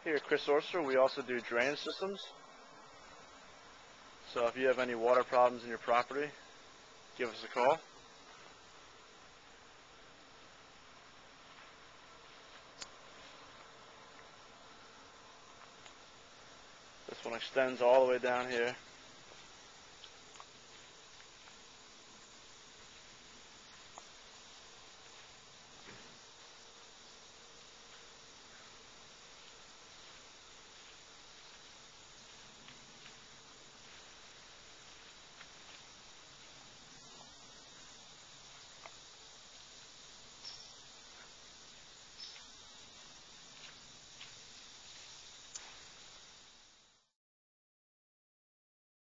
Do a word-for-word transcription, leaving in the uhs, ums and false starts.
Here at Chris Orser, we also do drainage systems. So if you have any water problems in your property, give us a call. This one extends all the way down here.